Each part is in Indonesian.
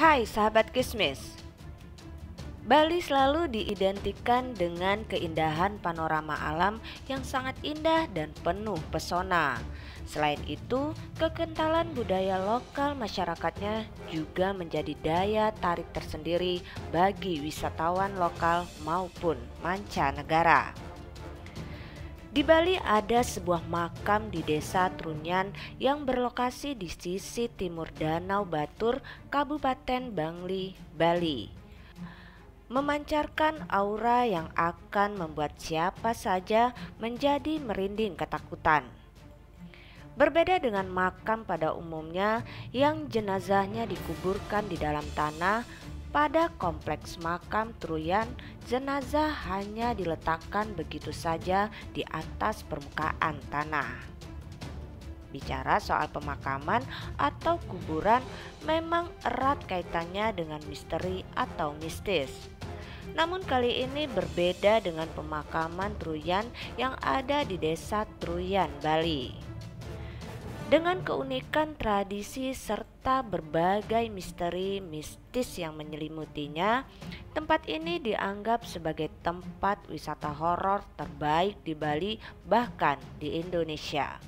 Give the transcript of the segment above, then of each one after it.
Hai sahabat Kismis, Bali selalu diidentikan dengan keindahan panorama alam yang sangat indah dan penuh pesona. Selain itu, kekentalan budaya lokal masyarakatnya juga menjadi daya tarik tersendiri bagi wisatawan lokal maupun mancanegara. Di Bali ada sebuah makam di Desa Trunyan yang berlokasi di sisi timur Danau Batur, Kabupaten Bangli, Bali. Memancarkan aura yang akan membuat siapa saja menjadi merinding ketakutan. Berbeda dengan makam pada umumnya yang jenazahnya dikuburkan di dalam tanah, pada kompleks makam Trunyan, jenazah hanya diletakkan begitu saja di atas permukaan tanah. Bicara soal pemakaman atau kuburan memang erat kaitannya dengan misteri atau mistis. Namun kali ini berbeda dengan pemakaman Trunyan yang ada di Desa Trunyan, Bali. Dengan keunikan tradisi serta berbagai misteri mistis yang menyelimutinya, tempat ini dianggap sebagai tempat wisata horor terbaik di Bali, bahkan di Indonesia.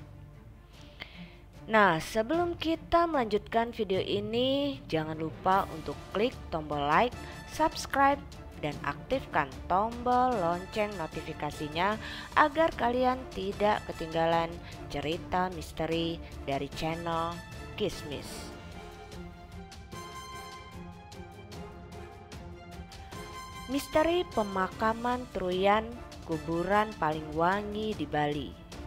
Nah, sebelum kita melanjutkan video ini, jangan lupa untuk klik tombol like, subscribe, dan aktifkan tombol lonceng notifikasinya agar kalian tidak ketinggalan cerita misteri dari channel Kismis. Misteri pemakaman Trunyan, kuburan paling wangi di Bali.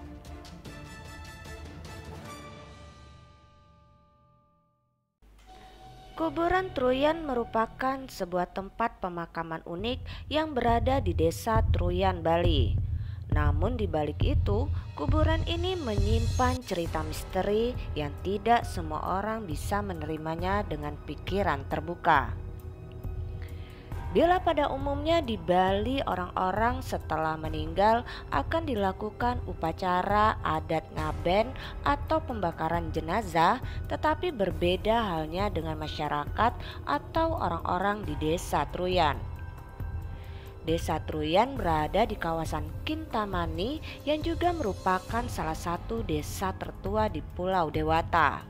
Kuburan Trunyan merupakan sebuah tempat pemakaman unik yang berada di Desa Trunyan, Bali. Namun di balik itu, kuburan ini menyimpan cerita misteri yang tidak semua orang bisa menerimanya dengan pikiran terbuka. Bila pada umumnya di Bali orang-orang setelah meninggal akan dilakukan upacara adat ngaben atau pembakaran jenazah, tetapi berbeda halnya dengan masyarakat atau orang-orang di Desa Trunyan. Desa Trunyan berada di kawasan Kintamani yang juga merupakan salah satu desa tertua di Pulau Dewata.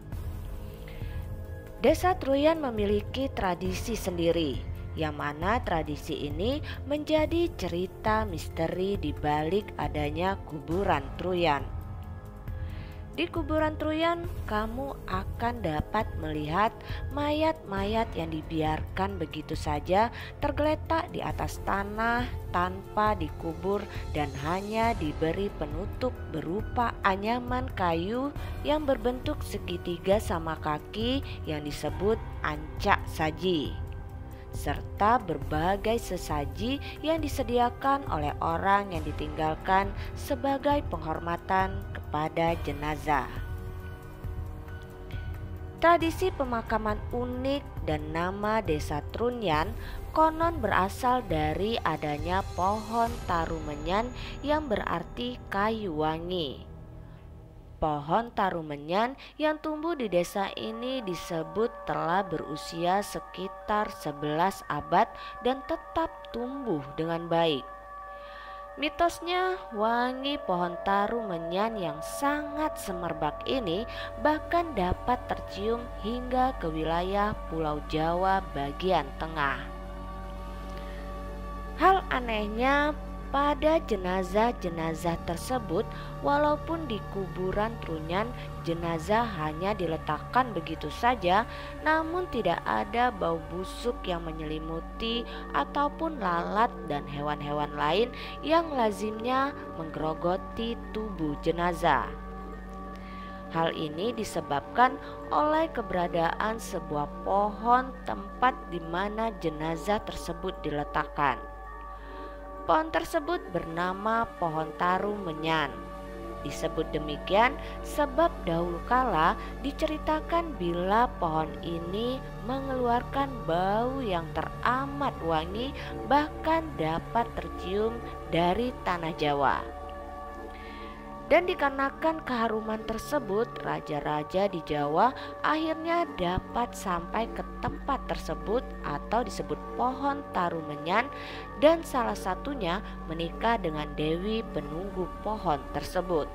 Desa Trunyan memiliki tradisi sendiri, yang mana tradisi ini menjadi cerita misteri di balik adanya kuburan Trunyan. Di kuburan Trunyan, kamu akan dapat melihat mayat-mayat yang dibiarkan begitu saja tergeletak di atas tanah tanpa dikubur dan hanya diberi penutup berupa anyaman kayu yang berbentuk segitiga sama kaki yang disebut ancak saji, serta berbagai sesaji yang disediakan oleh orang yang ditinggalkan sebagai penghormatan kepada jenazah. Tradisi pemakaman unik dan nama Desa Trunyan konon berasal dari adanya pohon tarumenyan yang berarti kayu wangi. Pohon tarumenyan yang tumbuh di desa ini disebut telah berusia sekitar 11 abad dan tetap tumbuh dengan baik. Mitosnya, wangi pohon tarumenyan yang sangat semerbak ini bahkan dapat tercium hingga ke wilayah Pulau Jawa bagian tengah. Hal anehnya, pada jenazah-jenazah tersebut, walaupun di kuburan Trunyan jenazah hanya diletakkan begitu saja, namun tidak ada bau busuk yang menyelimuti ataupun lalat dan hewan-hewan lain yang lazimnya menggerogoti tubuh jenazah. Hal ini disebabkan oleh keberadaan sebuah pohon tempat di mana jenazah tersebut diletakkan. Pohon tersebut bernama pohon tarumenyan. Disebut demikian sebab dahulu kala diceritakan bila pohon ini mengeluarkan bau yang teramat wangi, bahkan dapat tercium dari tanah Jawa. Dan dikarenakan keharuman tersebut, raja-raja di Jawa akhirnya dapat sampai ke tempat tersebut atau disebut pohon Tarumenyan, dan salah satunya menikah dengan Dewi penunggu pohon tersebut.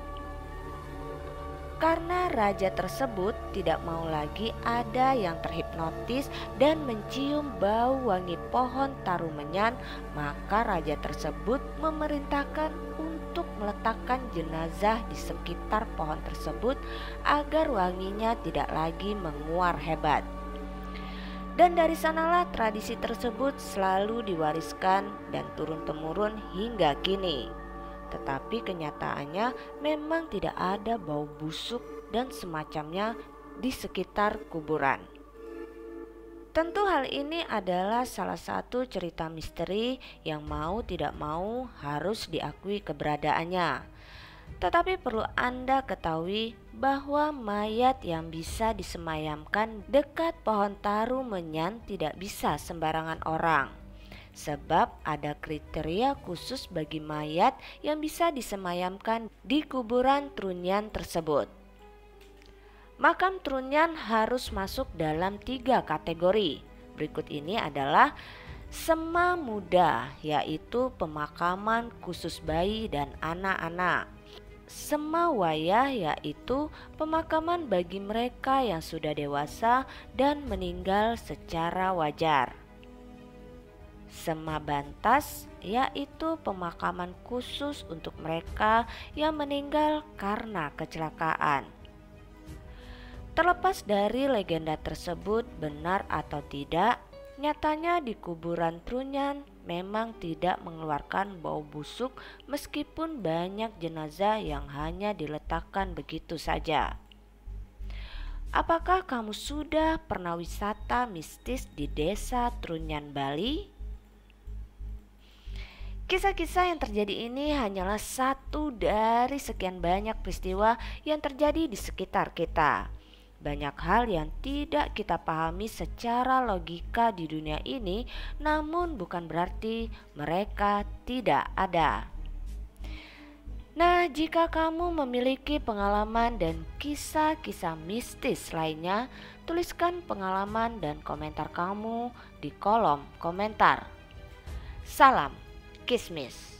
Karena raja tersebut tidak mau lagi ada yang terhipnotis dan mencium bau wangi pohon Tarumenyan, maka raja tersebut memerintahkan untuk meletakkan jenazah di sekitar pohon tersebut agar wanginya tidak lagi menguar hebat. Dan dari sanalah tradisi tersebut selalu diwariskan dan turun-temurun hingga kini. Tetapi kenyataannya memang tidak ada bau busuk dan semacamnya di sekitar kuburan. Tentu hal ini adalah salah satu cerita misteri yang mau tidak mau harus diakui keberadaannya. Tetapi perlu Anda ketahui bahwa mayat yang bisa disemayamkan dekat pohon Tarumenyan tidak bisa sembarangan orang. Sebab ada kriteria khusus bagi mayat yang bisa disemayamkan di kuburan Trunyan tersebut. Makam Trunyan harus masuk dalam 3 kategori. Berikut ini adalah Sema Muda, yaitu pemakaman khusus bayi dan anak-anak. Sema Wayah, yaitu pemakaman bagi mereka yang sudah dewasa dan meninggal secara wajar. Sema Bantas, yaitu pemakaman khusus untuk mereka yang meninggal karena kecelakaan. Terlepas dari legenda tersebut benar atau tidak, nyatanya di kuburan Trunyan memang tidak mengeluarkan bau busuk meskipun banyak jenazah yang hanya diletakkan begitu saja. Apakah kamu sudah pernah wisata mistis di desa Trunyan, Bali? Kisah-kisah yang terjadi ini hanyalah satu dari sekian banyak peristiwa yang terjadi di sekitar kita. Banyak hal yang tidak kita pahami secara logika di dunia ini, namun bukan berarti mereka tidak ada. Nah, jika kamu memiliki pengalaman dan kisah-kisah mistis lainnya, tuliskan pengalaman dan komentar kamu di kolom komentar. Salam Kismis.